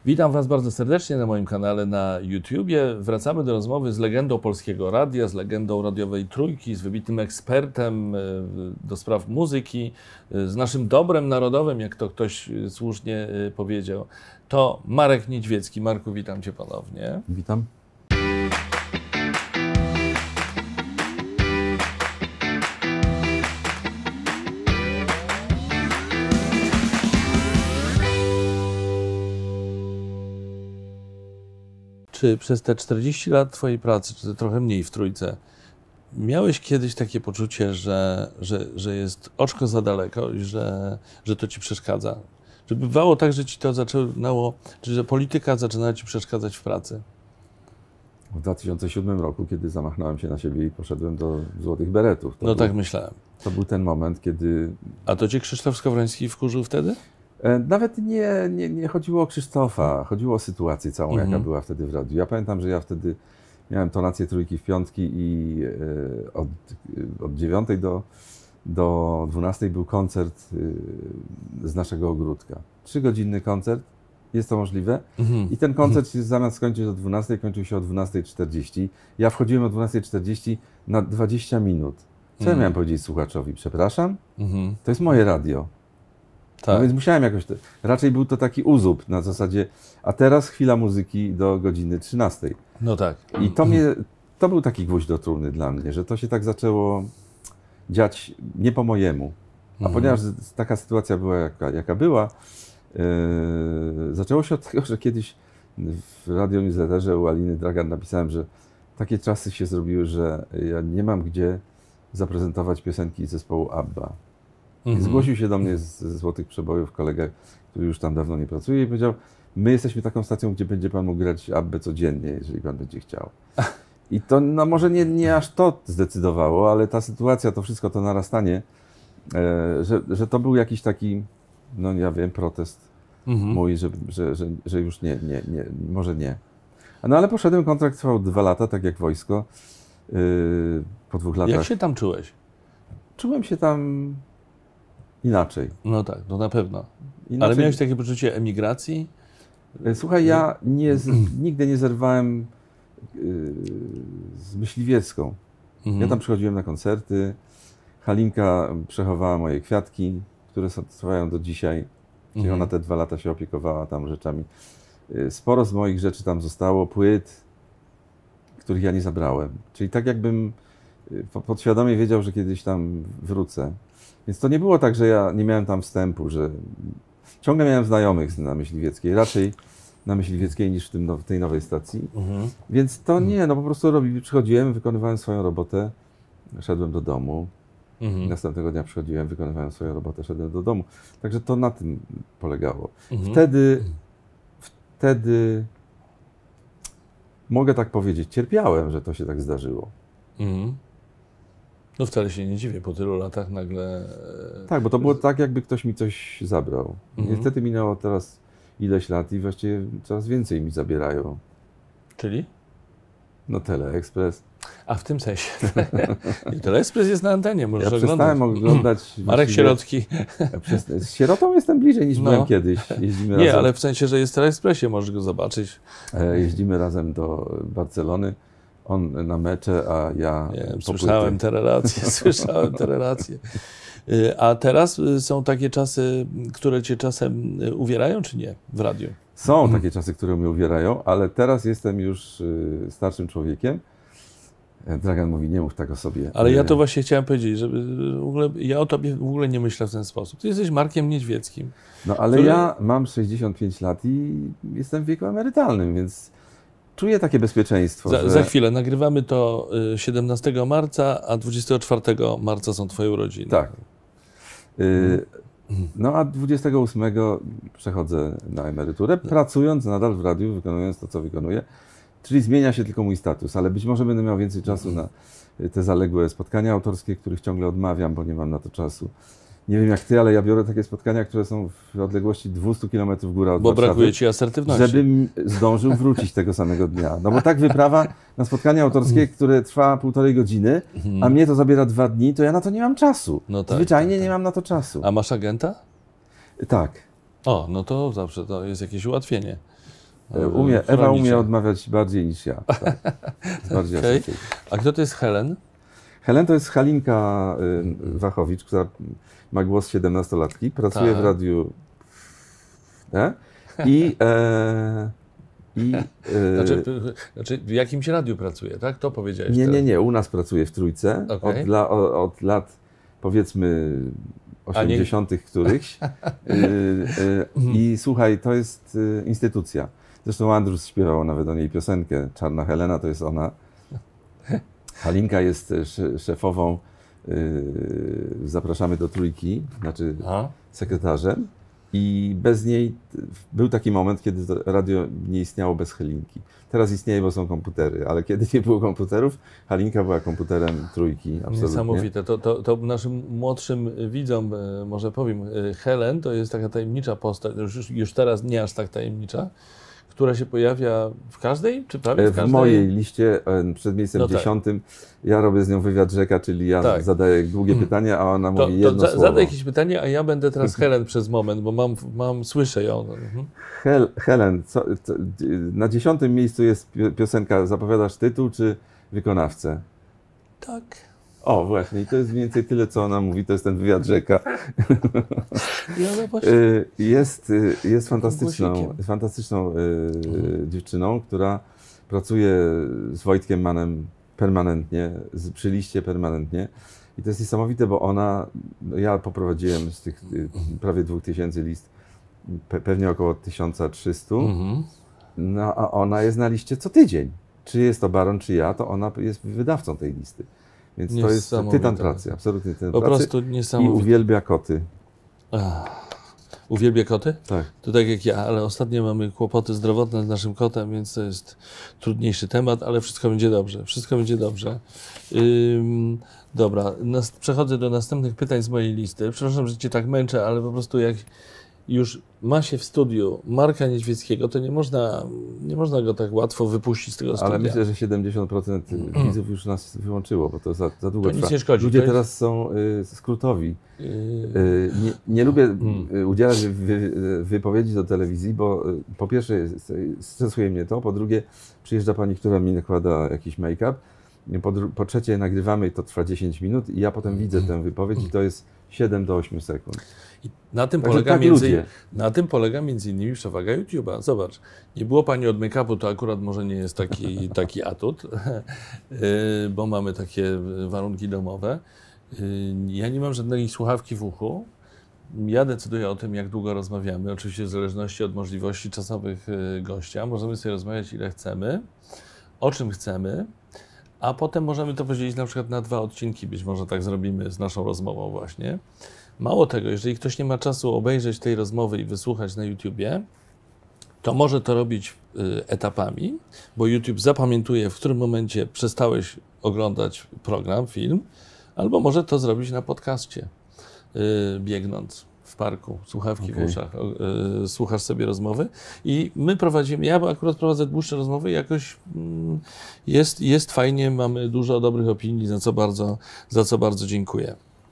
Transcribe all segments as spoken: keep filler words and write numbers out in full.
Witam Was bardzo serdecznie na moim kanale na YouTubie. Wracamy do rozmowy z legendą Polskiego Radia, z legendą radiowej Trójki, z wybitnym ekspertem do spraw muzyki, z naszym dobrem narodowym, jak to ktoś słusznie powiedział. To Marek Niedźwiecki. Marku, witam Cię ponownie. Witam. Czy przez te czterdzieści lat Twojej pracy, czy trochę mniej w Trójce, miałeś kiedyś takie poczucie, że, że, że jest oczko za daleko i że, że to Ci przeszkadza? Czy bywało tak, że Ci to zaczynało, czy że polityka zaczynała Ci przeszkadzać w pracy? W dwa tysiące siódmym roku, kiedy zamachnąłem się na siebie i poszedłem do Złotych Beretów. No był, tak myślałem. To był ten moment, kiedy... A to Cię Krzysztof Skowroński wkurzył wtedy? Nawet nie, nie, nie chodziło o Krzysztofa, chodziło o sytuację całą, mhm. jaka była wtedy w radiu. Ja pamiętam, że ja wtedy miałem tonację Trójki w piątki i e, od, od dziewiątej do, do dwunastej był koncert e, z naszego ogródka. Trzygodzinny koncert, jest to możliwe. Mhm. I ten koncert się zamiast skończyć o dwunastej, kończył się o dwunastej czterdzieści. Ja wchodziłem o dwunastej czterdzieści na dwadzieścia minut. Co mhm. ja miałem powiedzieć słuchaczowi? Przepraszam? Mhm. To jest moje radio. Tak. No więc musiałem jakoś... To, raczej był to taki uzub na zasadzie, a teraz chwila muzyki do godziny trzynastej. No tak. I to mnie, to był taki gwóźdź do trumny dla mnie, że to się tak zaczęło dziać nie po mojemu. A mhm. ponieważ taka sytuacja była jaka, jaka była, yy, zaczęło się od tego, że kiedyś w Radio Newsletterze u Aliny Dragan napisałem, że takie czasy się zrobiły, że ja nie mam gdzie zaprezentować piosenki zespołu ABBA. I zgłosił się do mnie z, ze Złotych Przebojów kolega, który już tam dawno nie pracuje i powiedział, my jesteśmy taką stacją, gdzie będzie pan mógł grać Abbę codziennie, jeżeli pan będzie chciał. I to no, może nie, nie aż to zdecydowało, ale ta sytuacja, to wszystko, to narastanie, e, że, że to był jakiś taki, no ja wiem, protest mhm. mój, że, że, że, że już nie, nie, nie, może nie. No ale poszedłem, kontrakt trwał dwa lata, tak jak wojsko. Yy, po dwóch latach. Jak się tam czułeś? Czułem się tam... inaczej. No tak, to na pewno. Inaczej... Ale miałeś takie poczucie emigracji? Słuchaj, ja nie, z, nigdy nie zerwałem yy, z Myśliwiecką. Mhm. Ja tam przychodziłem na koncerty. Halinka przechowała moje kwiatki, które są, trwają do dzisiaj. Czyli mhm. ona te dwa lata się opiekowała tam rzeczami. Yy, sporo z moich rzeczy tam zostało, płyt, których ja nie zabrałem. Czyli tak jakbym yy, podświadomie wiedział, że kiedyś tam wrócę. Więc to nie było tak, że ja nie miałem tam wstępu, że ciągle miałem znajomych na Myśliwieckiej, raczej na Myśliwieckiej niż w, tym, w tej nowej stacji. Mhm. Więc to nie, no po prostu robi, przychodziłem, wykonywałem swoją robotę, szedłem do domu. Mhm. Następnego dnia przychodziłem, wykonywałem swoją robotę, szedłem do domu. Także to na tym polegało. Mhm. Wtedy, wtedy mogę tak powiedzieć, cierpiałem, że to się tak zdarzyło. Mhm. No wcale się nie dziwię, po tylu latach nagle... Tak, bo to było tak, jakby ktoś mi coś zabrał. Mhm. Niestety minęło teraz ileś lat i właściwie coraz więcej mi zabierają. Czyli? No Teleexpress. A w tym sensie. Teleexpress jest na antenie, możesz ja oglądać. przestałem oglądać... Marek Sierocki. Z Sierotą jestem bliżej niż no. byłem kiedyś. Jeździmy nie, razem... ale w sensie, że jest w Teleexpressie, możesz go zobaczyć. Jeździmy razem do Barcelony. On na mecze, a ja... Nie, słyszałem te relacje, słyszałem te relacje. A teraz są takie czasy, które Cię czasem uwierają, czy nie, w radiu? Są takie czasy, które mnie uwierają, ale teraz jestem już starszym człowiekiem. Dragan mówi, nie mów tak o sobie. Ale ja to właśnie chciałem powiedzieć, że w ogóle, ja o Tobie w ogóle nie myślę w ten sposób. Ty jesteś Markiem Niedźwieckim. No ale który... ja mam sześćdziesiąt pięć lat i jestem w wieku emerytalnym, więc... czuję takie bezpieczeństwo. Za, że... za chwilę. Nagrywamy to siedemnastego marca, a dwudziestego czwartego marca są Twoje urodziny. Tak. Y, no a dwudziestego ósmego przechodzę na emeryturę, pracując nadal w radiu, wykonując to, co wykonuję. Czyli zmienia się tylko mój status, ale być może będę miał więcej czasu na te zaległe spotkania autorskie, których ciągle odmawiam, bo nie mam na to czasu. Nie wiem jak ty, ale ja biorę takie spotkania, które są w odległości dwieście kilometrów góra od Bo Warszawy, brakuje ci asertywności. żebym zdążył wrócić tego samego dnia. No bo tak wyprawa na spotkanie autorskie, które trwa półtorej godziny, a mnie to zabiera dwa dni, to ja na to nie mam czasu. No tak, Zwyczajnie tak, tak. nie mam na to czasu. A masz agenta? Tak. O, no to zawsze to jest jakieś ułatwienie. E, Umie, Ewa chronicie. umie odmawiać bardziej niż ja. Tak. Jest bardziej Okej. asertywna. A kto to jest Helen? Helen to jest Halinka y, Wachowicz, która ma głos siedemnastolatki, pracuje Tak. w radiu e? i, e, i e, Znaczy, znaczy, w jakimś radiu pracuje, tak? To powiedziałeś nie, nie, teraz. nie, u nas pracuje w Trójce Okej. od, la, o- od lat powiedzmy osiemdziesiątych którychś y, y, i słuchaj, to jest y, instytucja. Zresztą Andrus śpiewał nawet o niej piosenkę, Czarna Helena to jest ona. Halinka jest sz- szefową, y, zapraszamy do Trójki, znaczy A? sekretarzem i bez niej t- był taki moment, kiedy to radio nie istniało bez Halinki. Teraz istnieje, bo są komputery, ale kiedy nie było komputerów, Halinka była komputerem Trójki, absolutnie. Niesamowite. To, to, to naszym młodszym widzom e, może powiem, e, Helen to jest taka tajemnicza postać, już, już teraz nie aż tak tajemnicza, która się pojawia w każdej, czy prawie w W każdej? mojej liście e, przed miejscem No tak. dziesiątym ja robię z nią wywiad rzeka, czyli ja Tak. zadaję długie pytania, a ona To, mówi to jedno za, słowo. zadaj jakieś pytanie, a ja będę teraz Helen przez moment, bo mam, mam słyszę ją. Mhm. Hel, Helen, co, co, na dziesiątym miejscu jest pi- piosenka, zapowiadasz tytuł czy wykonawcę? Tak. O, właśnie, i to jest mniej więcej tyle, co ona mówi, to jest ten wywiad rzeka. I ona właśnie... Y, Jest, y, jest fantastyczną, głosikiem. jest fantastyczną y, dziewczyną, która pracuje z Wojtkiem Manem permanentnie, z, przy liście permanentnie. I to jest niesamowite, bo ona, no ja poprowadziłem z tych y, prawie dwóch tysięcy list, pe, pewnie około tysiąc trzysta, Mhm. no a ona jest na liście co tydzień. Czy jest to Baron, czy ja, to ona jest wydawcą tej listy. Więc to jest Niesamowite. tytan pracy, absolutnie tytan Po pracy. prostu I niesamowite. uwielbia koty. Ach. Uwielbia koty? Tak. To tak jak ja, ale ostatnio mamy kłopoty zdrowotne z naszym kotem, więc to jest trudniejszy temat, ale wszystko będzie dobrze. Wszystko będzie dobrze. Ym, dobra, nas, przechodzę do następnych pytań z mojej listy. Przepraszam, że Cię tak męczę, ale po prostu jak już ma się w studiu Marka Niedźwieckiego, to nie można, nie można go tak łatwo wypuścić z tego studia. Ale myślę, że siedemdziesiąt procent widzów już nas wyłączyło, bo to za, za długo To nic trwa. nie szkodzi, Ludzie to jest- teraz są y, skrótowi. Yy, Y, nie, nie lubię y, udzielać wy, y, wypowiedzi do telewizji, bo y, po pierwsze jest- stresuje mnie to, po drugie przyjeżdża pani, która mi nakłada jakiś make-up, po, dru- po trzecie nagrywamy i to trwa dziesięć minut i ja potem widzę tę wypowiedź i to jest siedem do ośmiu sekund. I na tym Także polega tak między, ludzie. na tym polega między innymi przewaga YouTube'a. Zobacz, nie było pani od make-upu, to akurat może nie jest taki, taki atut, yy, bo mamy takie warunki domowe. Yy, Ja nie mam żadnej słuchawki w uchu. Ja decyduję o tym, jak długo rozmawiamy, oczywiście w zależności od możliwości czasowych yy, gościa. Możemy sobie rozmawiać ile chcemy, o czym chcemy, a potem możemy to podzielić na przykład na dwa odcinki, być może tak zrobimy z naszą rozmową właśnie. Mało tego, jeżeli ktoś nie ma czasu obejrzeć tej rozmowy i wysłuchać na YouTubie, to może to robić y, etapami, bo YouTube zapamiętuje, w którym momencie przestałeś oglądać program, film, albo może to zrobić na podcaście, y, biegnąc w parku, słuchawki Okej. w uszach, o- y, słuchasz sobie rozmowy i my prowadzimy, ja akurat prowadzę dłuższe rozmowy i jakoś mm, jest, jest fajnie, mamy dużo dobrych opinii, za co bardzo, za co bardzo dziękuję.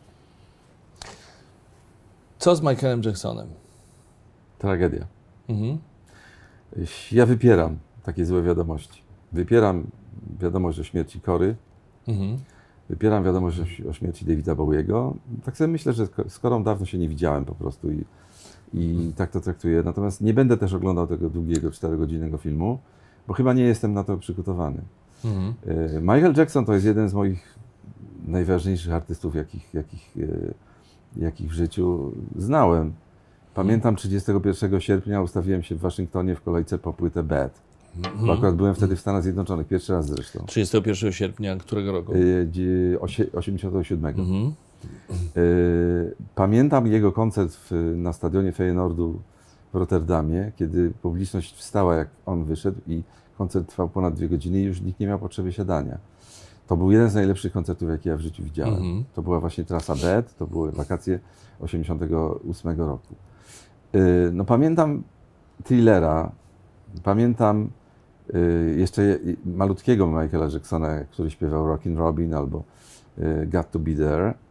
Co z Michaelem Jacksonem? Tragedia. Mhm. Ja wypieram takie złe wiadomości. Wypieram wiadomość o śmierci Cory, Mhm. wypieram wiadomość o, ś- o śmierci Davida Bowiego. Tak sobie myślę, że z Corą dawno się nie widziałem po prostu i, i tak to traktuję. Natomiast nie będę też oglądał tego długiego, czterogodzinnego filmu, bo chyba nie jestem na to przygotowany. Mhm. E, Michael Jackson to jest jeden z moich najważniejszych artystów, jakich, jakich, e, jakich w życiu znałem. Pamiętam trzydziestego pierwszego sierpnia ustawiłem się w Waszyngtonie w kolejce po płytę Bad. Bo akurat byłem wtedy w Stanach Zjednoczonych, pierwszy raz zresztą. trzydziestego pierwszego sierpnia którego roku? E, dzie- osie- osiemdziesiątego siódmego. Mhm. E, Pamiętam jego koncert w, na stadionie Feyenoordu w Rotterdamie, kiedy publiczność wstała, jak on wyszedł i koncert trwał ponad dwie godziny i już nikt nie miał potrzeby siadania. To był jeden z najlepszych koncertów, jakie ja w życiu widziałem. Mhm. To była właśnie trasa Bad, to były wakacje osiemdziesiątego ósmego roku. E, No pamiętam Thrillera, pamiętam y, jeszcze malutkiego Michaela Jacksona, który śpiewał Rockin' Robin albo y, Got to Be There.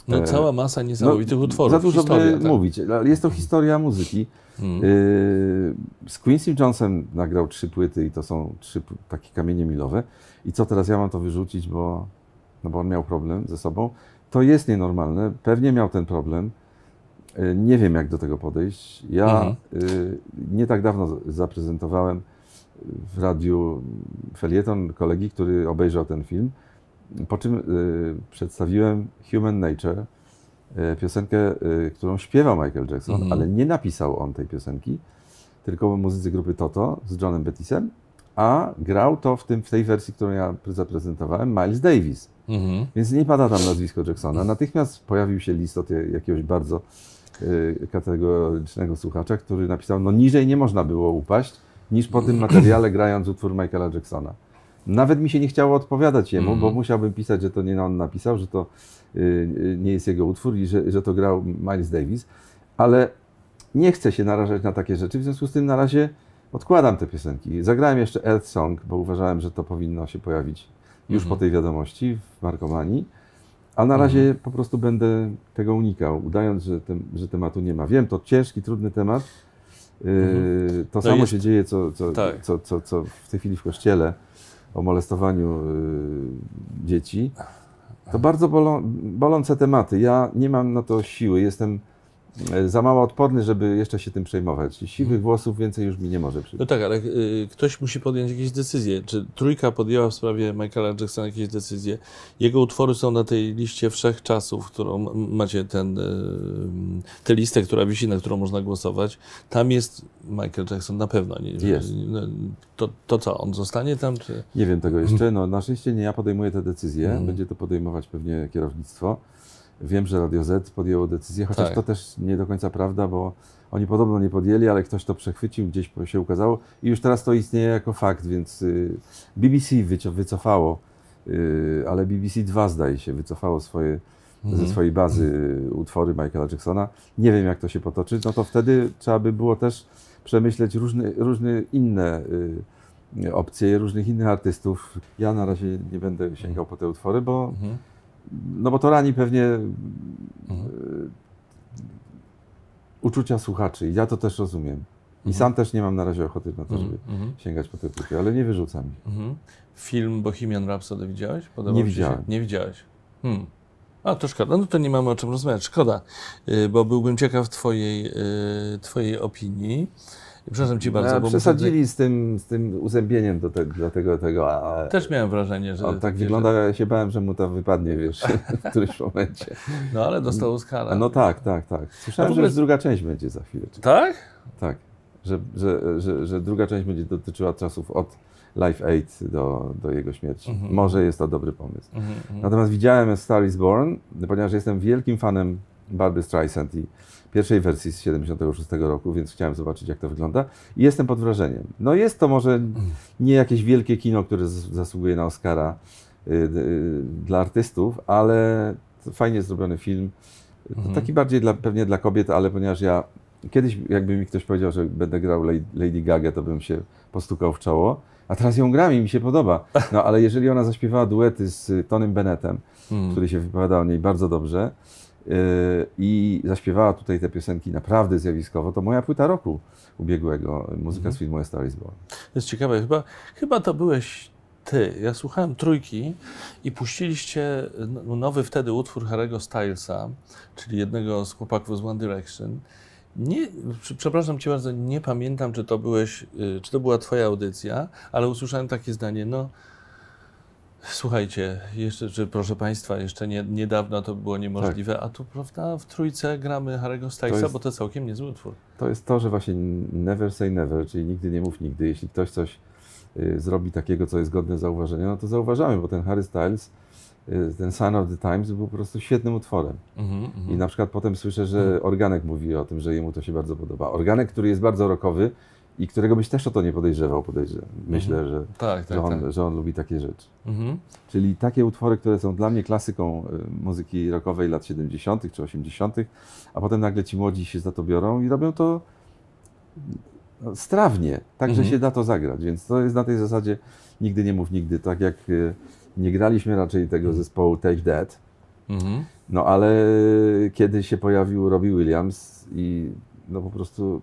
No cała masa niesamowitych no, utworów. Za dużo historia, by tak? mówić. Jest to historia muzyki. Hmm. Yy, z Quincy Jonesem nagrał trzy płyty i to są trzy takie kamienie milowe. I co teraz ja mam to wyrzucić, bo, no bo on miał problem ze sobą. To jest nienormalne. Pewnie miał ten problem. Yy, nie wiem, jak do tego podejść. Ja Mhm. yy, nie tak dawno zaprezentowałem w radiu felieton kolegi, który obejrzał ten film. Po czym yy, przedstawiłem Human Nature, yy, piosenkę, yy, którą śpiewał Michael Jackson, Mhm. ale nie napisał on tej piosenki, tylko muzycy grupy Toto z Johnem Bettisem, a grał to w, tym, w tej wersji, którą ja zaprezentowałem, Miles Davis. Mhm. Więc nie pada tam nazwisko Jacksona. Natychmiast pojawił się list od jakiegoś bardzo yy, kategorycznego słuchacza, który napisał, no niżej nie można było upaść, niż po tym materiale grając utwór Michaela Jacksona. Nawet mi się nie chciało odpowiadać jemu, Mm. bo musiałbym pisać, że to nie on napisał, że to y, nie jest jego utwór i że, że to grał Miles Davis, ale nie chcę się narażać na takie rzeczy, w związku z tym na razie odkładam te piosenki. Zagrałem jeszcze Earth Song, bo uważałem, że to powinno się pojawić już Mhm. po tej wiadomości w Markomanii, a na razie Mhm. po prostu będę tego unikał, udając, że, tem, że tematu nie ma. Wiem, to ciężki, trudny temat. Yy, Mhm. To To samo jest- się dzieje, co, co, Tak. co, co, co w tej chwili w kościele, o molestowaniu y, dzieci. To bardzo bolą, bolące tematy. Ja nie mam na to siły. Jestem y, za mało odporny, żeby jeszcze się tym przejmować. Siwych włosów więcej już mi nie może No przyjść. tak, ale y, ktoś musi podjąć jakieś decyzje. Czy Trójka podjęła w sprawie Michaela Jacksona jakieś decyzje? Jego utwory są na tej liście wszechczasów, którą m- macie ten, y, tę listę, która wisi, na którą można głosować. Tam jest Michael Jackson na pewno. Nie, Jest. No, to, to co, on zostanie tam? Czy... Nie wiem tego jeszcze. No, na szczęście nie ja podejmuję te decyzje. Mhm. Będzie to podejmować pewnie kierownictwo. Wiem, że Radio Z podjęło decyzję, chociaż Tak. to też nie do końca prawda, bo oni podobno nie podjęli, ale ktoś to przechwycił, gdzieś się ukazało i już teraz to istnieje jako fakt, więc y, B B C wycio- wycofało, y, ale B B C dwa zdaje się, wycofało swoje, Mhm. ze swojej bazy y, utwory Michaela Jacksona. Nie wiem, jak to się potoczy, no to wtedy trzeba by było też przemyśleć różne, różne inne y, opcje, różnych innych artystów. Ja na razie nie będę sięgał po te utwory, bo Mhm. no bo to rani pewnie Mhm. y, uczucia słuchaczy. Ja to też rozumiem. I Mhm. sam też nie mam na razie ochoty na to, żeby Mhm. sięgać po te płyty, ale nie wyrzucam ich. Mhm. Film Bohemian Rhapsody widziałeś? Podobał Nie ci się? widziałem. Nie widziałeś. Hmm. A, to szkoda. No to nie mamy o czym rozmawiać. Szkoda, y, bo byłbym ciekaw twojej, y, twojej opinii. Przepraszam ci bardzo, Ja, bo muszę przesadzili z tym, z tym uzębieniem do, te, do tego, tego a, tutaj- Też miałem wrażenie, że... on tak takie wygląda, ja się bałem, że mu to wypadnie, wiesz, w którymś momencie. Że... No ale dostał Oscara. A no tak, tak, tak. Słyszałem, A w ogóle- że już druga część będzie za chwilę. Tak? Tak, że, że, że, że druga część będzie dotyczyła czasów od Live Aid do, do jego śmierci. Mhm. Może jest to dobry pomysł. Mhm, mhm. Natomiast widziałem A Star is Born, ponieważ jestem wielkim fanem Barbry Streisand i pierwszej wersji z siedemdziesiątego szóstego roku, więc chciałem zobaczyć, jak to wygląda. I jestem pod wrażeniem. No jest to może nie jakieś wielkie kino, które z- zasługuje na Oscara y, y, dla artystów, ale to fajnie zrobiony film. To Mhm. taki bardziej dla, pewnie dla kobiet, ale ponieważ ja kiedyś, jakby mi ktoś powiedział, że będę grał Lady, Lady Gaga, to bym się postukał w czoło. A teraz ją gram i mi się podoba. No ale jeżeli ona zaśpiewała duety z Tonym Bennettem, Mhm. który się wypowiada o niej bardzo dobrze yy, i zaśpiewała tutaj te piosenki naprawdę zjawiskowo, to moja płyta roku ubiegłego, muzyka z filmu A Star is Born. To jest ciekawe. Chyba, chyba to byłeś ty. Ja słuchałem Trójki i puściliście no- nowy wtedy utwór Harry'ego Stylesa, czyli jednego z chłopaków z One Direction. Nie, prze- przepraszam cię bardzo, nie pamiętam, czy to byłeś, y, czy to była twoja audycja, ale usłyszałem takie zdanie, no słuchajcie, jeszcze, czy proszę państwa, jeszcze nie, niedawno to było niemożliwe, a tu prawda w Trójce gramy Harry'ego Stylesa, jest- bo to całkiem niezły utwór. To jest to, że właśnie never say never, czyli nigdy nie mów nigdy. Jeśli ktoś coś y, zrobi takiego, co jest godne zauważenia, no to zauważamy, bo ten Harry Styles, y, ten Sign of the Times był po prostu świetnym utworem. Mhm, mhm. I na przykład potem słyszę, że Organek mówi o tym, że jemu to się bardzo podoba. Organek, który jest bardzo rockowy i którego byś też o to nie podejrzewał, podejrzewam. Myślę, że, Tak, tak, że, on, tak. że on lubi takie rzeczy. Mhm. Czyli takie utwory, które są dla mnie klasyką y, muzyki rockowej lat siedemdziesiątych czy osiemdziesiątych, a potem nagle ci młodzi się za to biorą i robią to no, strawnie, tak, że Mhm. się da to zagrać. Więc to jest na tej zasadzie nigdy nie mów nigdy. Tak jak y, nie graliśmy raczej tego zespołu Take That, Mhm. No ale kiedy się pojawił Robbie Williams i no po prostu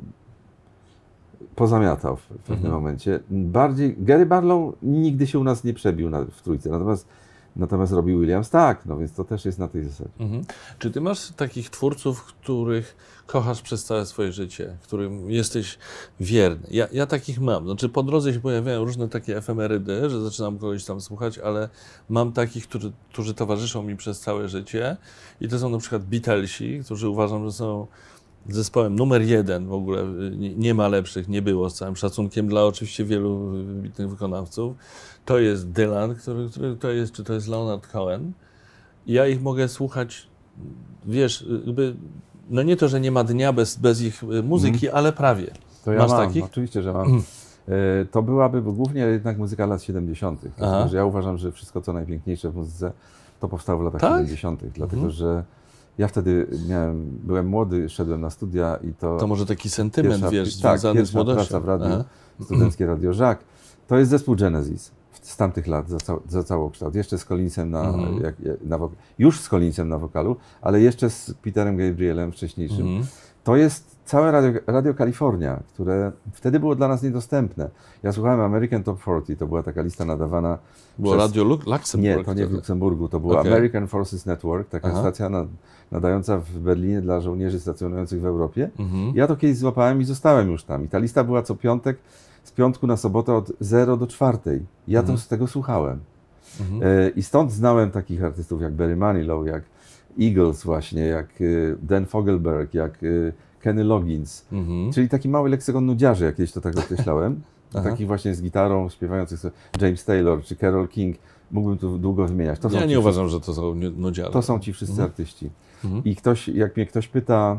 pozamiatał w pewnym Mhm. momencie. Bardziej, Gary Barlow nigdy się u nas nie przebił na, w trójce, natomiast, natomiast Robbie Williams tak, no więc to też jest na tej zasadzie. Mhm. Czy ty masz takich twórców, których kochasz przez całe swoje życie, którym jesteś wierny? Ja, ja takich mam. Znaczy po drodze się pojawiają różne takie efemerydy, że zaczynam kogoś tam słuchać, ale mam takich, którzy, którzy towarzyszą mi przez całe życie i to są na przykład Beatlesi, którzy uważam, że są zespołem numer jeden w ogóle, nie, nie ma lepszych, nie było, z całym szacunkiem dla oczywiście wielu wybitnych wykonawców. To jest Dylan, który, który to jest, czy to jest Leonard Cohen. I ja ich mogę słuchać, wiesz, jakby, no nie to, że nie ma dnia bez, bez ich muzyki, ale prawie. To ja Masz mam, takich? oczywiście, że mam. E, To byłaby głównie jednak muzyka lat siedemdziesiątych. Aha. Dlatego, że ja uważam, że wszystko co najpiękniejsze w muzyce to powstało w latach Tak? siedemdziesiątych. Dlatego, Mhm. że ja wtedy miałem, byłem młody, szedłem na studia i to... To może taki sentyment, pierwsza, wiesz, tak, związany z pierwsza młodością. praca w radiu, Aha. studenckie Radio Jacques. To jest zespół Genesis z tamtych lat, za, cał, za całokształt. Jeszcze z Collinsem na, Mhm. jak, na wok- już z Collinsem na wokalu, ale jeszcze z Peterem Gabrielem wcześniejszym. Mhm. To jest całe Radio, Radio California, które wtedy było dla nas niedostępne. Ja słuchałem American Top czterdzieści, to była taka lista nadawana Było przez... Radio Luk- Luxemburg. Nie, to nie w wtedy. Luksemburgu, to była Okej. American Forces Network, taka Aha. stacja na, nadająca w Berlinie dla żołnierzy stacjonujących w Europie. Mhm. Ja to kiedyś złapałem i zostałem już tam. I ta lista była co piątek, z piątku na sobotę od zera do czwartej. Ja Mhm. to z tego słuchałem. Mhm. E, I stąd znałem takich artystów jak Barry Manilow, jak Eagles właśnie, jak e, Dan Fogelberg, jak e, Kenny Loggins. Mhm. Czyli taki mały leksykon nudziarzy, jak kiedyś to tak określałem. Aha. Takich właśnie z gitarą, śpiewających sobie James Taylor czy Carole King. Mógłbym tu długo wymieniać. To są Ja ci nie wszyscy- uważam, że to są nu- nudziary. To są ci wszyscy Mhm. artyści. Mhm. I ktoś, jak mnie ktoś pyta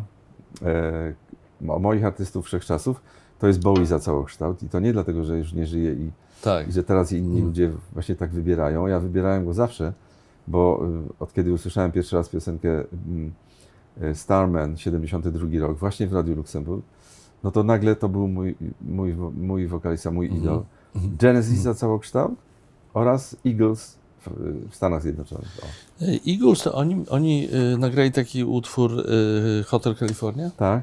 e, o moich artystów wszechczasów, to jest Bowie za całokształt. I to nie dlatego, że już nie żyje i, Tak. i że teraz inni Mhm. ludzie właśnie tak wybierają. Ja wybierałem go zawsze, bo y, od kiedy usłyszałem pierwszy raz piosenkę mm, y, Starman, siedemdziesiąty drugi rok, właśnie w Radiu Luksemburg, no to nagle to był mój, mój, wo- mój wokalista, mój Mhm. idol. Mhm. Genesis za całokształt oraz Eagles w, w Stanach Zjednoczonych. O. Eagles, to oni, oni y, nagrali taki utwór y, Hotel California? Tak?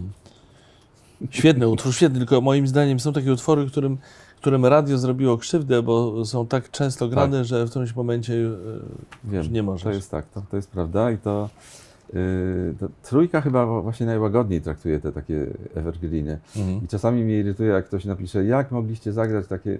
Świetny utwór, świetny, tylko moim zdaniem są takie utwory, którym, którym radio zrobiło krzywdę, bo są tak często grane, że w którymś momencie y, Wiem, już nie możesz. to jest tak, to, to jest prawda i to, yy, to trójka chyba właśnie najłagodniej traktuje te takie evergreeny. Mhm. I czasami mnie irytuje, jak ktoś napisze, jak mogliście zagrać takie,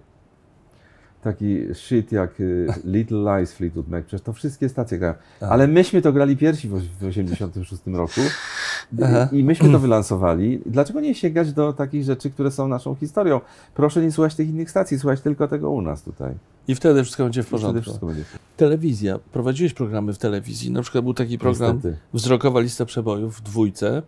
taki shit jak y, Little Lies Fleetwood Mac, przecież to wszystkie stacje grają. Aha. Ale myśmy to grali pierwsi w, w osiemdziesiątym szóstym roku Aha. i, i myśmy to wylansowali. Dlaczego nie sięgać do takich rzeczy, które są naszą historią? Proszę nie słuchać tych innych stacji, słuchać tylko tego u nas tutaj. I wtedy wszystko będzie w Wtedy porządku. wszystko będzie. Telewizja. Prowadziłeś programy w telewizji. Na przykład był taki program Niestety. Wzrokowa lista przebojów w dwójce.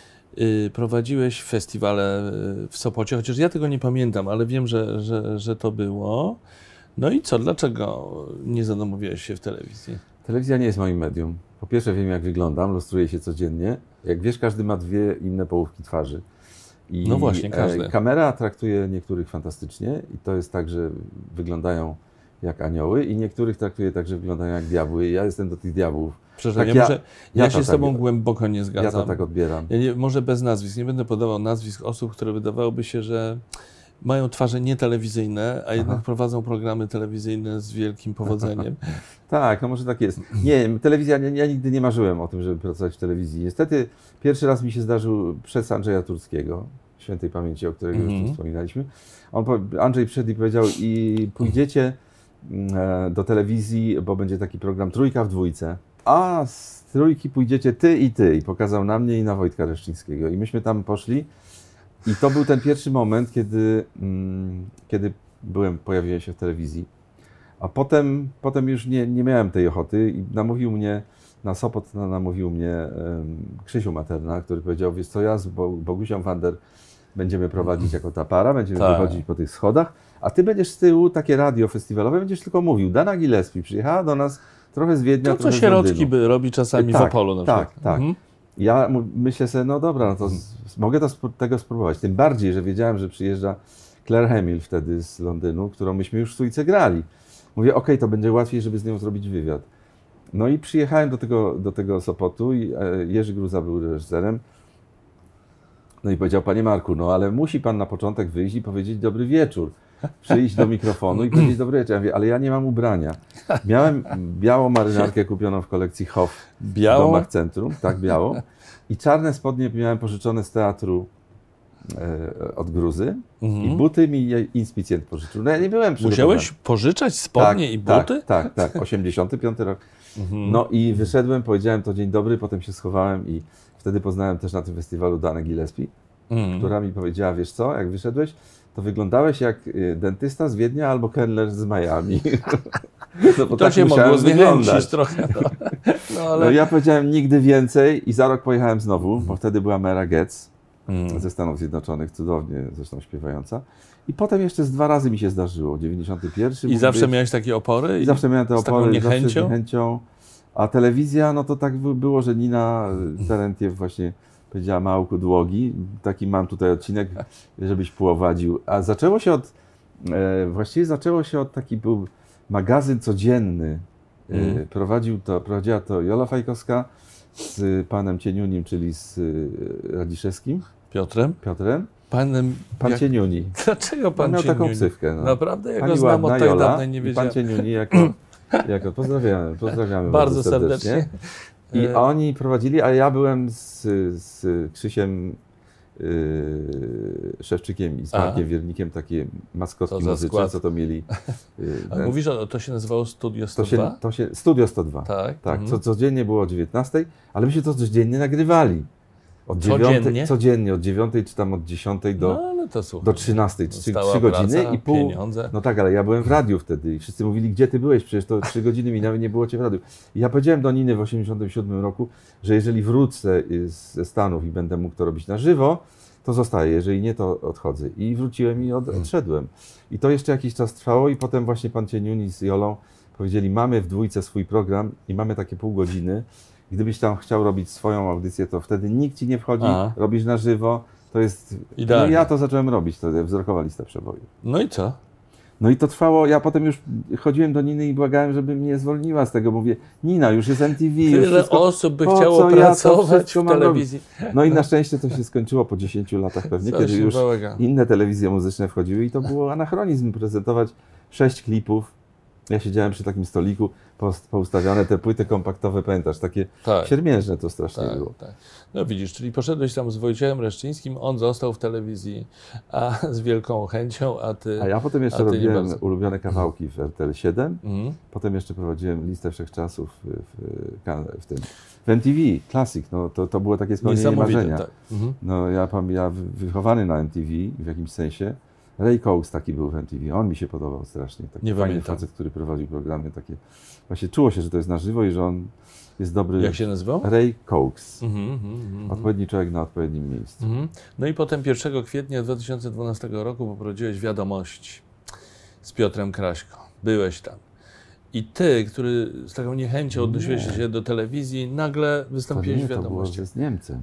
Yy, prowadziłeś festiwale yy, w Sopocie, chociaż ja tego nie pamiętam, ale wiem, że, że, że to było. No i co? Dlaczego nie zadomowiłeś się w telewizji? Telewizja nie jest moim medium. Po pierwsze wiem, jak wyglądam, lustruję się codziennie. Jak wiesz, każdy ma dwie inne połówki twarzy. I No właśnie, każdy. e, kamera traktuje niektórych fantastycznie i to jest tak, że wyglądają jak anioły i niektórych traktuje tak, że wyglądają jak diabły. I ja jestem do tych diabłów. Przepraszam, Tak ja, ja- może, ja, ja się to z tak- Tobą głęboko nie zgadzam. Ja to tak odbieram. Ja nie, może bez nazwisk. Nie będę podawał nazwisk osób, które wydawałoby się, że mają twarze nietelewizyjne, a jednak Aha. prowadzą programy telewizyjne z wielkim powodzeniem. Tak, no może tak jest. Nie, telewizja, nie, ja nigdy nie marzyłem o tym, żeby pracować w telewizji. Niestety pierwszy raz mi się zdarzył przez Andrzeja Turskiego, świętej pamięci, o którego już Mhm. tu wspominaliśmy. On, po- Andrzej przyszedł i powiedział, i pójdziecie mm, do telewizji, bo będzie taki program Trójka w dwójce, a z trójki pójdziecie ty i ty. I pokazał na mnie i na Wojtka Reszczyńskiego. I myśmy tam poszli i to był ten pierwszy moment, kiedy, mm, kiedy byłem, pojawiłem się w telewizji. A potem, potem już nie, nie miałem tej ochoty i namówił mnie, na Sopot na- namówił mnie um, Krzysiu Materna, który powiedział, wiesz co, ja z Bo- Bogusią Wander będziemy prowadzić jako ta para, będziemy Tak. wychodzić po tych schodach, a ty będziesz z tyłu, takie radio festiwalowe, będziesz tylko mówił. Dana Gillespie przyjechała do nas trochę z Wiednia, To, co trochę z Sierocki Londynu. by robi czasami w Tak, Opolu na tak, przykład. tak. Mhm. Ja mu- myślę sobie, no dobra, no to z, mogę to, sp- tego spróbować. Tym bardziej, że wiedziałem, że przyjeżdża Claire Hamill wtedy z Londynu, którą myśmy już w Trójce grali. Mówię, okej, to będzie łatwiej, żeby z nią zrobić wywiad. No i przyjechałem do tego, do tego Sopotu i Jerzy Gruza był reżyserem. No i powiedział, panie Marku, no ale musi pan na początek wyjść i powiedzieć dobry wieczór. Przyjść do mikrofonu i powiedzieć dobry wieczór. Ja mówię, ale ja nie mam ubrania. Miałem białą marynarkę kupioną w kolekcji Hoff w domach centrum, tak, białą. I czarne spodnie miałem pożyczone z teatru e, od Gruzy. Mhm. I buty mi inspicjent pożyczył. No ja nie byłem przygotowany. Musiałeś pożyczać spodnie tak, i buty? Tak, tak, tak. osiemdziesiąty piąty rok. Mhm. No i wyszedłem, powiedziałem to dzień dobry, potem się schowałem i wtedy poznałem też na tym festiwalu Danę Gillespie, mhm. która mi powiedziała, wiesz co, jak wyszedłeś, to wyglądałeś jak dentysta z Wiednia albo kelner z Miami. No, to tak się mogło zniechęcić trochę. No. No, ale... no ja powiedziałem nigdy więcej i za rok pojechałem znowu, bo wtedy była Mera Getz mm. ze Stanów Zjednoczonych, cudownie zresztą śpiewająca. I potem jeszcze z dwa razy mi się zdarzyło, dziewięćdziesiąty pierwszy. I zawsze być... miałeś takie opory? I zawsze miałem te opory, niechęcią? zawsze z niechęcią. A telewizja, no to tak było, że Nina Terentiew właśnie powiedziała Małku Dłogi, taki mam tutaj odcinek, żebyś połowadził. A zaczęło się od, e, właściwie zaczęło się od taki był magazyn codzienny. E, mm. prowadził to, prowadziła to Jola Fajkowska z panem Cieniunim, czyli z e, Radziszewskim. Piotrem? Piotrem. Panem... Pan jak... Cieniuni. Dlaczego pan on miał Cieniuni? taką ksywkę. No. Naprawdę? Ja Pani go znam ładna, od tak Jola, dawna nie wiedziałem. Pan Cieniuni jako, jako pozdrawiamy, pozdrawiamy bardzo, bardzo serdecznie. serdecznie. I oni prowadzili, a ja byłem z, z Krzysiem yy, Szewczykiem i z Markiem Wiernikiem takie maskotki muzyczne, co to mieli. Yy, a ten, mówisz, że to się nazywało Studio sto dwa? To się, to się, Studio sto dwa. Tak. tak mhm. co, codziennie było o dziewiętnastej, ale my się to codziennie nagrywali. Od codziennie? dziewiątej, codziennie, od dziewiątej czy tam od dziesiątej do, no, ale to słuchaj, do trzynastej, trzy godziny praca, i pół. Pieniądze. No tak, ale ja byłem w radiu wtedy i wszyscy mówili, gdzie ty byłeś, przecież to trzy godziny mi nawet nie było cię w radiu. I ja powiedziałem do Niny w osiemdziesiątym siódmym roku, że jeżeli wrócę ze Stanów i będę mógł to robić na żywo, to zostaję, jeżeli nie, to odchodzę. I wróciłem i od, odszedłem. I to jeszcze jakiś czas trwało i potem właśnie pan Cieniuni z Jolą powiedzieli, mamy w dwójce swój program i mamy takie pół godziny. Gdybyś tam chciał robić swoją audycję, to wtedy nikt ci nie wchodzi, Aha. robisz na żywo, to jest... Idealnie. No ja to zacząłem robić, to wzrokowa lista przebojów. No i co? No i to trwało, ja potem już chodziłem do Niny i błagałem, żeby mnie zwolniła z tego. Mówię, Nina, już jest M T V. Tyle już wszystko, osób by chciało pracować ja w telewizji. No i na szczęście to się skończyło po dziesięciu latach pewnie, kiedy już bałaga. Inne telewizje muzyczne wchodziły i to było anachronizm prezentować sześć klipów. Ja siedziałem przy takim stoliku, poustawiane te płyty kompaktowe, pamiętasz, takie tak. siermiężne to strasznie tak, było. Tak. No widzisz, czyli poszedłeś tam z Wojciechem Reszczyńskim, on został w telewizji, a z wielką chęcią, a ty... A ja potem jeszcze robiłem ulubione kawałki w R T L siedem, mm. potem jeszcze prowadziłem listę wszechczasów w, w, w tym... W M T V, Classic, no to, to było takie spełnienie marzenia. Tak. Mm-hmm. No ja, ja wychowany na M T V w jakimś sensie. Ray Cox taki był w M T V, on mi się podobał strasznie. Taki nie fajny pamiętam. facet, który prowadził programy takie. Właśnie czuło się, że to jest na żywo i że on jest dobry. Jak się nazywał? Ray Cox. Mm-hmm, mm-hmm. Odpowiedni człowiek na odpowiednim miejscu. Mm-hmm. No i potem pierwszego kwietnia dwa tysiące dwunastego roku poprowadziłeś Wiadomości z Piotrem Kraśko. Byłeś tam. I ty, który z taką niechęcią odnosiłeś nie. się do telewizji, nagle wystąpiłeś w Wiadomościach. To było z Niemcem.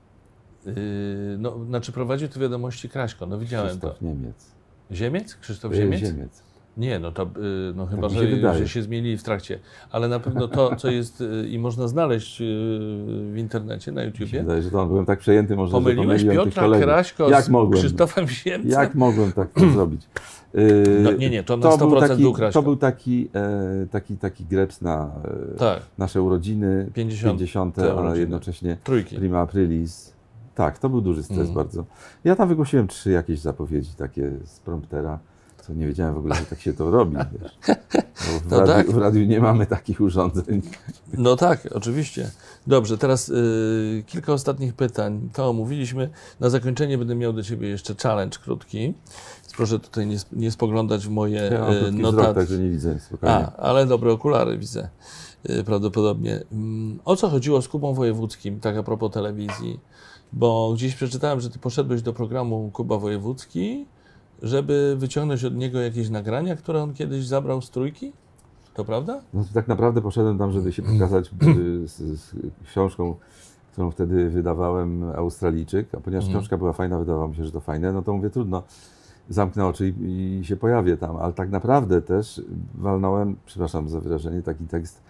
Yy, no, znaczy prowadził tu Wiadomości Kraśko, no widziałem Krzysztof to. Niemiec. Ziemiec? Krzysztof Ziemiec? Ziemiec. Nie, no to yy, no chyba, tak że, że się zmienili w trakcie. Ale na pewno to, co jest yy, i można znaleźć yy, w internecie, na YouTubie. Wydaje, że to on byłem tak przejęty, może pomyliłeś że Piotra Kraśko Jak z mogłem? Krzysztofem Ziemcem? Jak mogłem tak to zrobić? Yy, no, nie, nie, to na sto procent taki, był Kraśko. To był taki, e, taki, taki greps na e, tak. nasze urodziny, pięćdziesiąte, ale jednocześnie Trójki. Prima Aprilis. Tak, to był duży stres mm. bardzo. Ja tam wygłosiłem trzy jakieś zapowiedzi takie z promptera, co nie wiedziałem w ogóle, że tak się to robi. Wiesz. Bo w, no radiu, tak. w radiu nie mamy takich urządzeń. No tak, oczywiście. Dobrze, teraz y, kilka ostatnich pytań. To omówiliśmy. Na zakończenie będę miał do Ciebie jeszcze challenge krótki. Proszę tutaj nie, nie spoglądać w moje ja mam y, notatki. Także nie widzę, spokojnie. A, ale dobre okulary widzę y, prawdopodobnie. Y, o co chodziło z Kubą Wojewódzkim, tak a propos telewizji? Bo gdzieś przeczytałem, że Ty poszedłeś do programu Kuba Wojewódzki, żeby wyciągnąć od niego jakieś nagrania, które on kiedyś zabrał z Trójki? To prawda? No, tak naprawdę poszedłem tam, żeby się pokazać z, z książką, którą wtedy wydawałem, Australijczyk, a ponieważ mm. książka była fajna, wydawało mi się, że to fajne, no to mówię, trudno, zamknę oczy i, i się pojawię tam, ale tak naprawdę też walnąłem, przepraszam za wyrażenie, taki tekst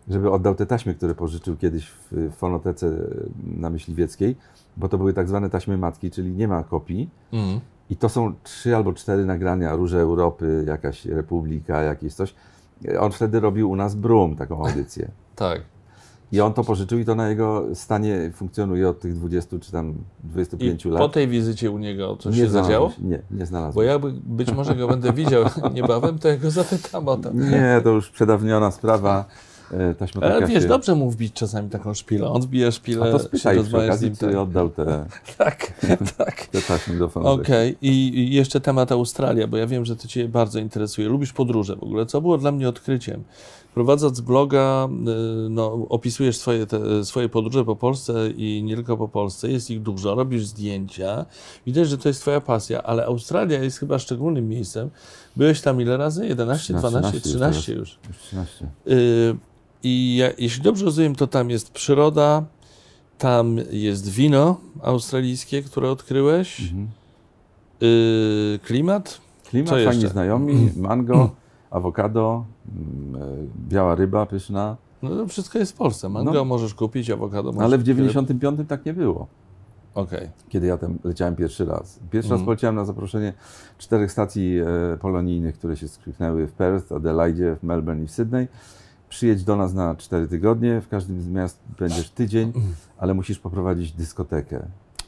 żeby oddał te taśmy, które pożyczył kiedyś w fonotece na Myśliwieckiej, bo to były tak zwane taśmy matki, czyli nie ma kopii. Mhm. I to są trzy albo cztery nagrania, Róże Europy, jakaś Republika, jakieś coś. On wtedy robił u nas Brum, taką audycję. Tak. I on to pożyczył i to na jego stanie funkcjonuje od tych dwudziestu czy tam dwudziestu pięciu I lat. po tej wizycie u niego coś nie się zadziało? się- Nie, nie znalazłem. Bo ja by, być może go będę widział niebawem, to ja go zapytam o to. Nie, to już przedawniona sprawa. E, Taśma Ale taka wiesz, się... dobrze mu wbić czasami taką szpilę. On wbija szpilę, A to się spytaj przy rozmawia z okazji, nim. czy oddał te, Tak, tak. te taśmy do fonoteki. Okej, I, i jeszcze temat Australia, bo ja wiem, że to Cię bardzo interesuje. Lubisz podróże w ogóle, co było dla mnie odkryciem. Prowadząc bloga, y, no, opisujesz swoje, te, swoje podróże po Polsce i nie tylko po Polsce. Jest ich dużo, robisz zdjęcia. Widać, że to jest Twoja pasja, ale Australia jest chyba szczególnym miejscem. Byłeś tam ile razy? jedenaście, dwanaście, trzynaście już. Już trzynaście. Y, I ja, jeśli dobrze rozumiem, to tam jest przyroda, tam jest wino australijskie, które odkryłeś, Mhm. y, klimat. Klimat, Co fajni jeszcze? znajomi, mango, awokado, mm, e, biała ryba pyszna. No to wszystko jest w Polsce. Mango No. możesz kupić, awokado możesz Ale w kupić. dziewięćdziesiątym piątym tak nie było, Okej. kiedy ja tam leciałem pierwszy raz. Pierwszy Mhm. raz poleciałem na zaproszenie czterech stacji e, polonijnych, które się skrzyknęły w Perth, Adelaide, w Melbourne i w Sydney. Przyjedź do nas na cztery tygodnie, w każdym z miast będziesz tydzień, ale musisz poprowadzić dyskotekę.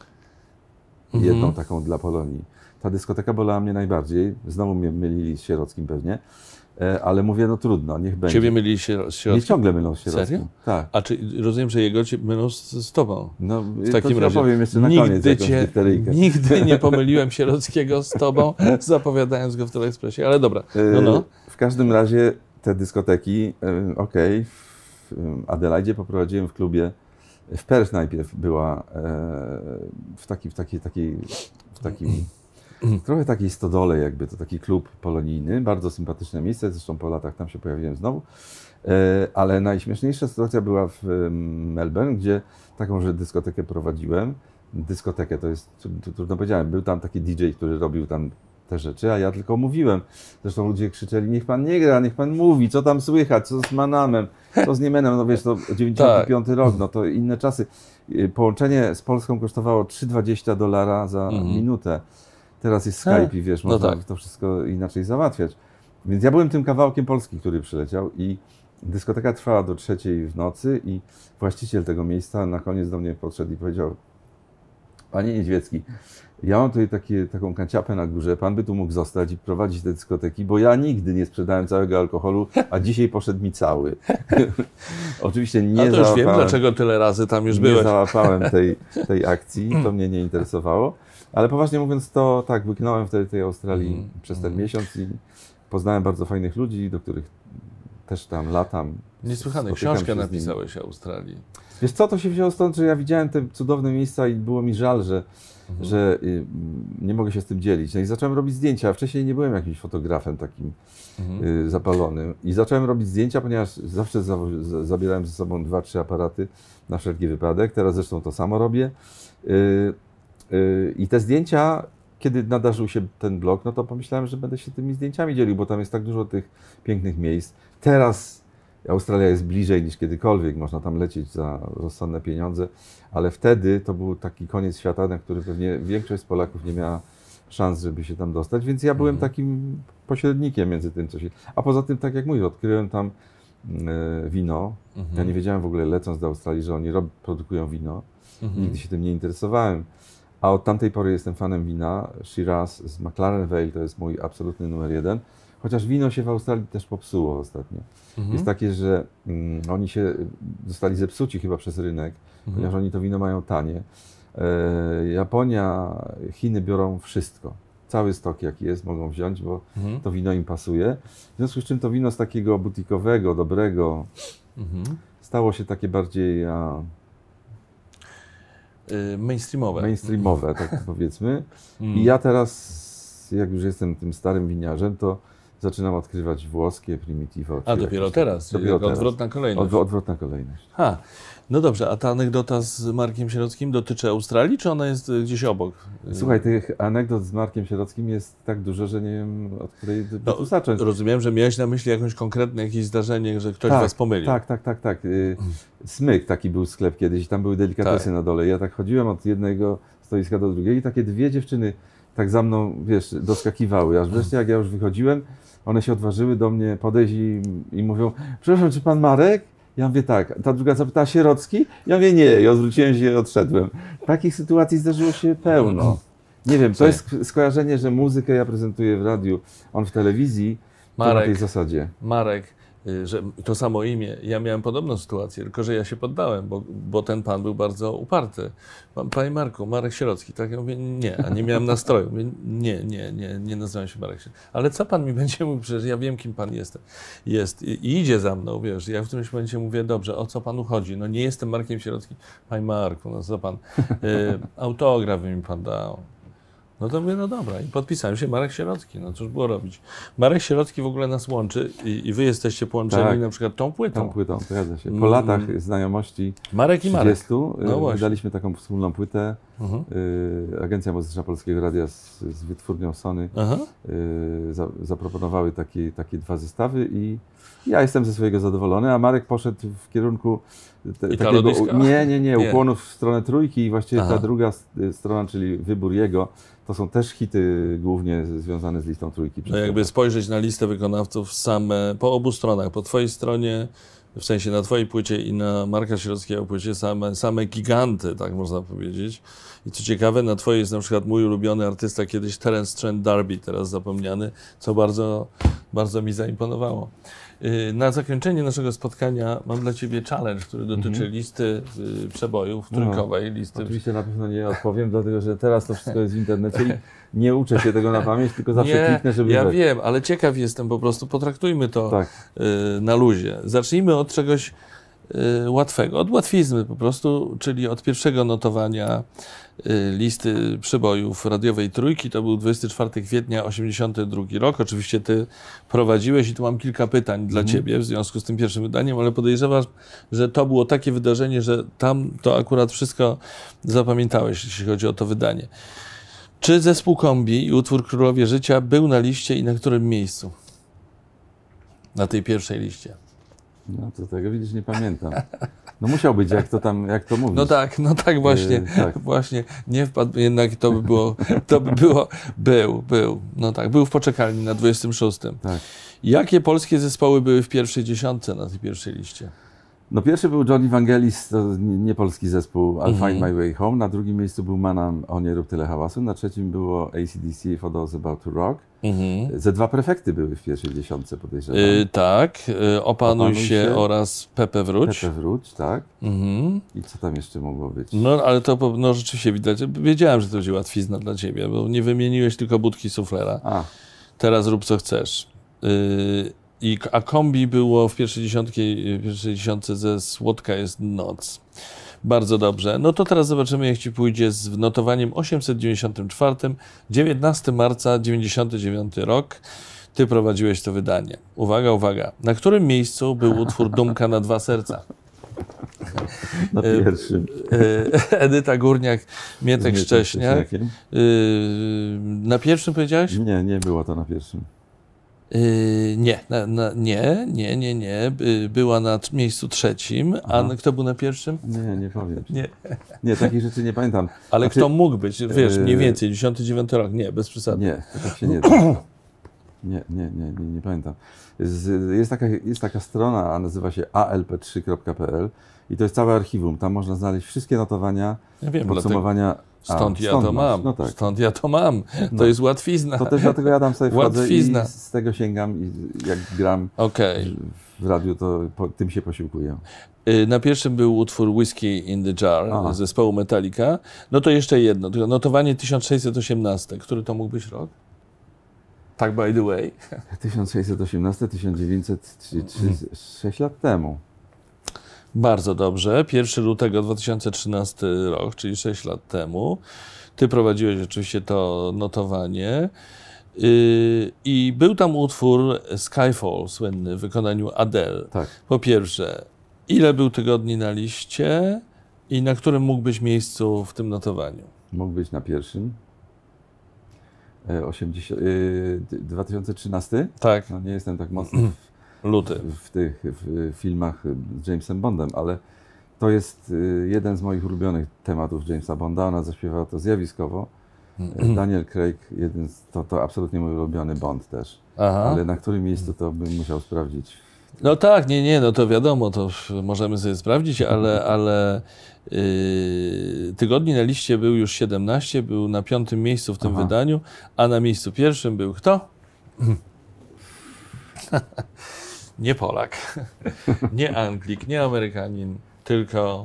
Mhm. Jedną taką dla Polonii. Ta dyskoteka bolała mnie najbardziej. Znowu mnie mylili z Sierockim pewnie. E, ale mówię, no trudno, niech będzie. Ciebie myli się z Mnie środkiem? ciągle mylą z Sierockim. Serio? Tak. A czy rozumiem, że jego cię mylą z, z tobą? No, W takim to ci razie opowiem jeszcze na koniec nigdy, jakąś cię, dykteryjkę. nigdy nie pomyliłem Sierockiego z tobą, zapowiadając go w Teleekspresie, ale dobra. No, no. E, W każdym razie te dyskoteki, e, okej, w e, Adelaide poprowadziłem w klubie, w Perth najpierw była e, w takiej, w takiej, takiej, w takim, trochę takiej stodole jakby, to taki klub polonijny, bardzo sympatyczne miejsce, zresztą po latach tam się pojawiłem znowu, e, ale najśmieszniejsza sytuacja była w e, Melbourne, gdzie taką, że dyskotekę prowadziłem, dyskotekę to jest, tr- trudno powiedziałem, był tam taki D J, który robił tam te rzeczy, a ja tylko mówiłem. Zresztą ludzie krzyczeli, niech pan nie gra, niech pan mówi, co tam słychać, co z Manamem, co z Niemenem, no wiesz, to dziewięćdziesiąty piąty rok, no to inne czasy. Y, Połączenie z Polską kosztowało trzy dwadzieścia dolara za Mhm. minutę. Teraz jest E, Skype i wiesz, no można tak. to wszystko inaczej załatwiać. Więc ja byłem tym kawałkiem Polski, który przyleciał i dyskoteka trwała do trzeciej w nocy i właściciel tego miejsca na koniec do mnie podszedł i powiedział: Panie Niedźwiecki, ja mam tutaj takie, taką kanciapę na górze, pan by tu mógł zostać i prowadzić te dyskoteki, bo ja nigdy nie sprzedałem całego alkoholu, a dzisiaj poszedł mi cały. Oczywiście nie A to już wiem, załapałem, dlaczego tyle razy tam już nie byłeś. załapałem tej, tej akcji, to mnie nie interesowało, ale poważnie mówiąc to tak, wyknąłem wtedy tej Australii Mm, przez ten mm. miesiąc i poznałem bardzo fajnych ludzi, do których też tam latam. Niesłychane, spotykam książkę się z nimi. napisałeś o Australii. Wiesz co, to się wzięło stąd, że ja widziałem te cudowne miejsca i było mi żal, że, Mhm. że y, nie mogę się z tym dzielić. No i zacząłem robić zdjęcia, a wcześniej nie byłem jakimś fotografem takim Mhm. y, zapalonym. I zacząłem robić zdjęcia, ponieważ zawsze za, za, zabierałem ze sobą dwa, trzy aparaty na wszelki wypadek. Teraz zresztą to samo robię. Y, y, I te zdjęcia, kiedy nadarzył się ten blog, no to pomyślałem, że będę się tymi zdjęciami dzielił, bo tam jest tak dużo tych pięknych miejsc. Teraz Australia jest bliżej niż kiedykolwiek, można tam lecieć za rozsądne pieniądze, ale wtedy to był taki koniec świata, na który pewnie większość z Polaków nie miała szans, żeby się tam dostać, więc ja byłem Mhm. takim pośrednikiem między tym, co się... A poza tym, tak jak mówię, odkryłem tam e, wino. Mhm. Ja nie wiedziałem w ogóle, lecąc do Australii, że oni rob, produkują wino. Mhm. Nigdy się tym nie interesowałem. A od tamtej pory jestem fanem wina. Shiraz z McLaren Vale to jest mój absolutny numer jeden. Chociaż wino się w Australii też popsuło ostatnio. Mhm. Jest takie, że mm, oni się zostali zepsuci chyba przez rynek, Mhm. ponieważ oni to wino mają tanie. E, Japonia, Chiny biorą wszystko. Cały stok jaki jest mogą wziąć, bo Mhm. to wino im pasuje. W związku z czym to wino z takiego butikowego, dobrego Mhm. stało się takie bardziej a, Y, mainstreamowe. mainstreamowe, tak powiedzmy. Mm. I ja teraz, jak już jestem tym starym winiarzem, to zaczynam odkrywać włoskie Primitivo. A czy dopiero jakieś- teraz, dopiero teraz. odwrotna kolejność. Odw- odwrotna kolejność. Ha. No dobrze, a ta anegdota z Markiem Sierockim dotyczy Australii, czy ona jest y, gdzieś obok? Słuchaj, tych anegdot z Markiem Sierockim jest tak dużo, że nie wiem, od której by No, tu zacząć. rozumiem, że miałeś na myśli jakieś konkretne jakieś zdarzenie, że ktoś tak, was pomylił. Tak, tak, tak, tak. Y, Smyk taki był sklep kiedyś, tam były delikatesy Tak. na dole. Ja tak chodziłem od jednego stoiska do drugiego i takie dwie dziewczyny tak za mną, wiesz, doskakiwały. Aż wreszcie jak ja już wychodziłem, one się odważyły do mnie podejść i, i mówią, przepraszam, czy pan Marek? Ja mówię tak. Ta druga zapytała, Sierocki? Ja mówię nie. I odwróciłem się i odszedłem. Takich sytuacji zdarzyło się pełno. Nie wiem, to jest skojarzenie, że muzykę ja prezentuję w radiu, on w telewizji, to na Marek. tej zasadzie. Marek, y, że to samo imię, ja miałem podobną sytuację, tylko że ja się poddałem, bo, bo ten pan był bardzo uparty. Pan, Panie Marku, Marek Sierocki, tak? Ja mówię, nie, a nie miałem nastroju. Mówię, nie, nie, nie, nie nazywam się Marek Sierocki. Ale co pan mi będzie mówił, przecież ja wiem, kim pan jest. jest i, i idzie za mną, wiesz, ja w którymś momencie mówię, dobrze, o co panu chodzi? No nie jestem Markiem Sierockim. Panie Marku, no co pan, y, autograf mi pan dał. No to mówię, no dobra. I podpisałem się Marek Sierocki. No cóż było robić. Marek Sierocki w ogóle nas łączy i, i wy jesteście połączeni Tak. na przykład tą płytą. Tą płytą, zgadza się. Po Mm. latach znajomości Marek i Marek. trzydziestu No y, właśnie. wydaliśmy taką wspólną płytę. Mhm. Y, Agencja Muzyczna Polskiego Radia z, z wytwórnią Sony Aha. y, za, zaproponowały takie, takie dwa zestawy i ja jestem ze swojego zadowolony, a Marek poszedł w kierunku te, Italo takiego... disco? Nie, nie, nie, Nie. ukłonów w stronę trójki i właściwie Aha. ta druga s- strona, czyli wybór jego, to są też hity głównie związane z listą trójki. No jakby spojrzeć na listę wykonawców same, po obu stronach, po twojej stronie, w sensie na twojej płycie i na Marka Sierockiego płycie same, same giganty, tak można powiedzieć. I co ciekawe, na twojej jest na przykład mój ulubiony artysta kiedyś Terence Trent D'Arby, teraz zapomniany, co bardzo, bardzo mi zaimponowało. Yy, Na zakończenie naszego spotkania mam dla ciebie challenge, który dotyczy Mhm. listy y, przebojów, trójkowej listy. Oczywiście na pewno nie odpowiem, dlatego że teraz to wszystko jest w internecie i nie uczę się tego na pamięć, tylko zawsze Nie, kliknę, żeby ja wejść. wiem, ale ciekaw jestem po prostu, potraktujmy to Tak. y, na luzie. Zacznijmy od czegoś y, łatwego, od łatwizmy po prostu, czyli od pierwszego notowania y, listy przebojów radiowej trójki. To był dwudziestego czwartego kwietnia osiemdziesiąty drugi rok. Oczywiście ty prowadziłeś i tu mam kilka pytań dla ciebie w związku z tym pierwszym wydaniem, ale podejrzewam, że to było takie wydarzenie, że tam to akurat wszystko zapamiętałeś, jeśli chodzi o to wydanie. Czy zespół Kombi i utwór Królowie Życia był na liście i na którym miejscu? Na tej pierwszej liście. No to tego widzisz, nie pamiętam. No musiał być, jak to tam, jak to mówisz. No tak, no tak właśnie, Yy, tak. właśnie, nie wpadł, jednak to by było, to by było, był, był, no tak, był w poczekalni na dwudziestym szóstym. Tak. Jakie polskie zespoły były w pierwszej dziesiątce na tej pierwszej liście? No pierwszy był John Evangelis, to nie, nie polski zespół, I'll Mhm. Find My Way Home. Na drugim miejscu był Manam, O nie rób tyle hałasu. Na trzecim było A C D C, For Those About to Rock. Mhm. Ze dwa prefekty były w pierwszej dziesiątce, podejrzewam. Yy, tak, yy, Opanuj Opanuj się, się oraz Pepe Wróć. Pepe Wróć, tak. Mhm. I co tam jeszcze mogło być? No, ale to po- no, rzeczywiście widać, wiedziałem, że to będzie łatwizna dla ciebie, bo nie wymieniłeś tylko budki suflera. A, Teraz rób co chcesz. Yy, i, a kombi było w pierwszej, dziesiątce, w pierwszej dziesiątce ze Słodka jest noc. Bardzo dobrze. No to teraz zobaczymy, jak ci pójdzie z notowaniem osiemset dziewięćdziesiątym czwartym, dziewiętnastego marca dziewięćdziesiąty dziewiąty rok. Ty prowadziłeś to wydanie. Uwaga, uwaga. Na którym miejscu był utwór Dumka na dwa serca? na E, pierwszym. Yy, Edyta Górniak, Mietek Z Mietem Szcześniak. Szcześniakiem. Yy, na pierwszym powiedziałeś? Nie, nie było to na pierwszym. Yy, nie, na, na, nie, nie, nie, nie. By- Była na t- miejscu trzecim, a Aha. na- kto był na pierwszym? Nie, nie powiem. Nie. Nie, takich rzeczy nie pamiętam. Ale Znaczy, kto mógł być? Wiesz, mniej yy, więcej, dziesiąty dziewiąty rok. Nie, bez przesady. Nie, to tak się nie da. Nie, nie, nie, nie, nie pamiętam. Z, jest, taka, jest taka strona, a nazywa się a l p trzy kropka p l i to jest całe archiwum. Tam można znaleźć wszystkie notowania, Ja wiem, dlatego podsumowania. A, stąd ja to masz. mam. No tak. Stąd ja to mam. To No. jest łatwizna. To też dlatego ja tam sobie wchodzę i Łatwizna. z tego sięgam i jak gram Okej. w radiu, to po, tym się posiłkuję. Yy, Na pierwszym był utwór Whiskey in the Jar Aha. zespołu Metallica. No to jeszcze jedno. tylko Notowanie tysiąc sześćset osiemnasty. Który to mógł być rok? Tak, by the way. tysiąc sześćset osiemnasty, tysiąc dziewięćset trzydzieści trzy, sześć lat temu. Bardzo dobrze. pierwszego lutego dwa tysiące trzynasty rok, czyli sześć lat temu. Ty prowadziłeś oczywiście to notowanie. Yy, I był tam utwór Skyfall, słynny, w wykonaniu Adele. Tak. Po pierwsze, ile był tygodni na liście i na którym mógł być miejscu w tym notowaniu? Mógł być na pierwszym. E, osiemdziesiąt, e, dwa tysiące trzynasty? Tak, No nie jestem tak mocny w, luty. w tych w filmach z Jamesem Bondem, ale to jest e, jeden z moich ulubionych tematów Jamesa Bonda. Ona zaśpiewała to zjawiskowo. E, Daniel Craig, jeden z, to, to absolutnie mój ulubiony Bond też. Aha. Ale na którym miejscu to bym musiał sprawdzić. No tak, nie, nie, no to wiadomo, to możemy sobie sprawdzić, ale, ale yy, tygodni na liście był już siedemnaście, był na piątym miejscu w tym Aha. wydaniu, a na miejscu pierwszym był kto? Nie Polak, nie Anglik, nie Amerykanin, tylko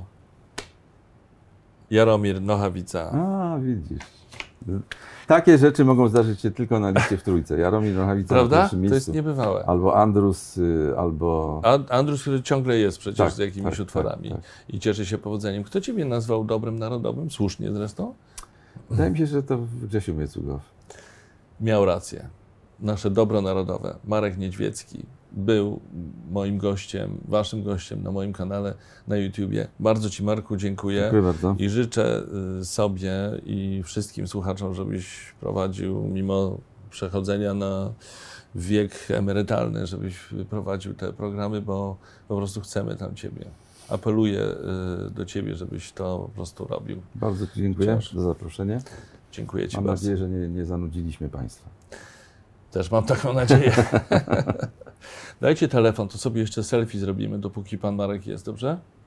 Jaromir Nochawica. A, widzisz. Takie rzeczy mogą zdarzyć się tylko na liście w trójce. Jaromir Nochawica na Prawda? pierwszym To jest miejscu. niebywałe. Albo Andrus, y, albo... A Andrus, który ciągle jest przecież Tak, z jakimiś tak, utworami tak, i cieszy się powodzeniem. Kto ciebie nazwał dobrem narodowym? Słusznie zresztą. Wydaje mi się, że to Grzesiu Miecugow. Miał rację. Nasze dobro narodowe. Marek Niedźwiecki był moim gościem, waszym gościem na moim kanale na YouTubie. Bardzo ci, Marku, dziękuję. Dziękuję bardzo. I życzę y, sobie i wszystkim słuchaczom, żebyś prowadził, mimo przechodzenia na wiek emerytalny, żebyś prowadził te programy, bo po prostu chcemy tam ciebie. Apeluję y, do ciebie, żebyś to po prostu robił. Bardzo ci dziękuję Wciąż. za zaproszenie. Dziękuję ci Mam bardzo. nadzieję, że nie, nie zanudziliśmy Państwa. Też mam taką nadzieję. Dajcie telefon, to sobie jeszcze selfie zrobimy, dopóki pan Marek jest, dobrze?